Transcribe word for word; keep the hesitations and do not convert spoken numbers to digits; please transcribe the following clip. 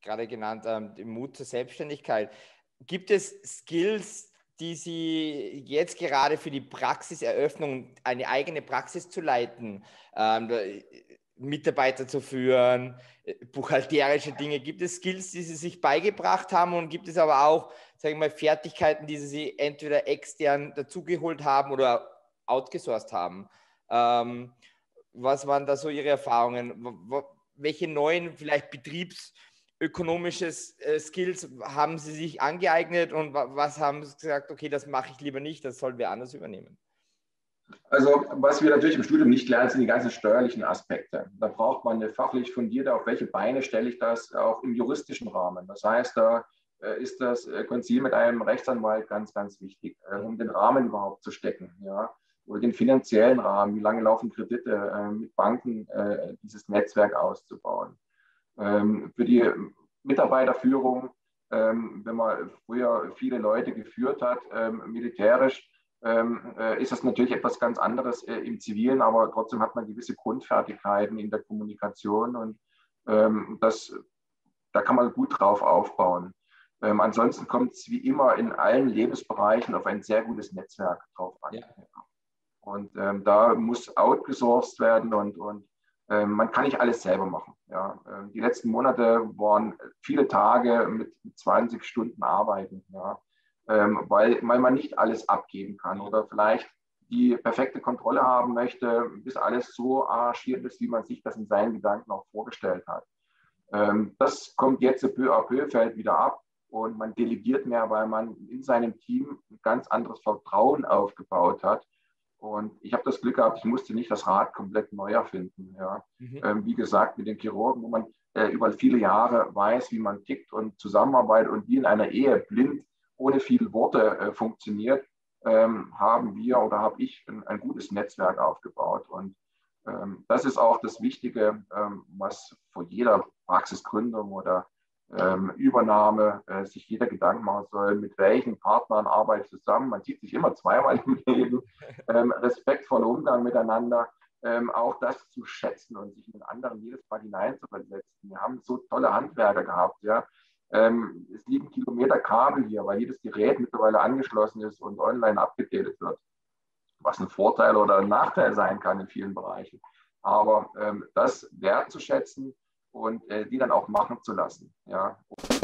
gerade genannt, ähm, den Mut zur Selbstständigkeit. Gibt es Skills, die Sie jetzt gerade für die Praxiseröffnung, eine eigene Praxis zu leiten, ähm, Mitarbeiter zu führen, buchhalterische Dinge, gibt es Skills, die Sie sich beigebracht haben und gibt es aber auch, sage ich mal, Fertigkeiten, die Sie entweder extern dazugeholt haben oder outgesourced haben? Ähm, was waren da so Ihre Erfahrungen? Welche neuen vielleicht betriebsökonomische äh, Skills haben Sie sich angeeignet und was haben Sie gesagt, okay, das mache ich lieber nicht, das sollen wir anders übernehmen? Also, was wir natürlich im Studium nicht lernen, sind die ganzen steuerlichen Aspekte. Da braucht man eine fachlich fundierte, auf welche Beine stelle ich das, auch im juristischen Rahmen. Das heißt, da ist das Konzil mit einem Rechtsanwalt ganz, ganz wichtig, um den Rahmen überhaupt zu stecken. Ja? Oder den finanziellen Rahmen, wie lange laufen Kredite mit Banken, dieses Netzwerk auszubauen. Für die Mitarbeiterführung, wenn man früher viele Leute geführt hat, militärisch, Ähm, äh, ist das natürlich etwas ganz anderes äh, im Zivilen, aber trotzdem hat man gewisse Grundfertigkeiten in der Kommunikation und ähm, das, da kann man gut drauf aufbauen. Ähm, ansonsten kommt es wie immer in allen Lebensbereichen auf ein sehr gutes Netzwerk drauf an. Ja. Und ähm, da muss outgesourced werden und, und ähm, man kann nicht alles selber machen. Ja. Ähm, die letzten Monate waren viele Tage mit zwanzig Stunden Arbeiten. Ja. Ähm, weil, weil man nicht alles abgeben kann oder vielleicht die perfekte Kontrolle haben möchte, bis alles so arrangiert ist, wie man sich das in seinen Gedanken auch vorgestellt hat. Ähm, das kommt jetzt peu à peu, fällt wieder ab und man delegiert mehr, weil man in seinem Team ein ganz anderes Vertrauen aufgebaut hat. Und ich habe das Glück gehabt, ich musste nicht das Rad komplett neu erfinden. Ja. Mhm. Ähm, wie gesagt, mit den Chirurgen, wo man äh, über viele Jahre weiß, wie man tickt und zusammenarbeitet und wie in einer Ehe blind ohne viele Worte äh, funktioniert, ähm, haben wir oder habe ich ein, ein gutes Netzwerk aufgebaut. Und ähm, das ist auch das Wichtige, ähm, was vor jeder Praxisgründung oder ähm, Übernahme äh, sich jeder Gedanken machen soll, mit welchen Partnern arbeite ich zusammen. Man sieht sich immer zweimal im Leben. Ähm, respektvoller Umgang miteinander. Ähm, auch das zu schätzen und sich in anderen jedes Mal hineinzuversetzen. Wir haben so tolle Handwerker gehabt, ja. Ähm, es liegen Kilometer Kabel hier, weil jedes Gerät mittlerweile angeschlossen ist und online abgedatet wird, was ein Vorteil oder ein Nachteil sein kann in vielen Bereichen. Aber ähm, das wertzuschätzen und äh, die dann auch machen zu lassen. Ja.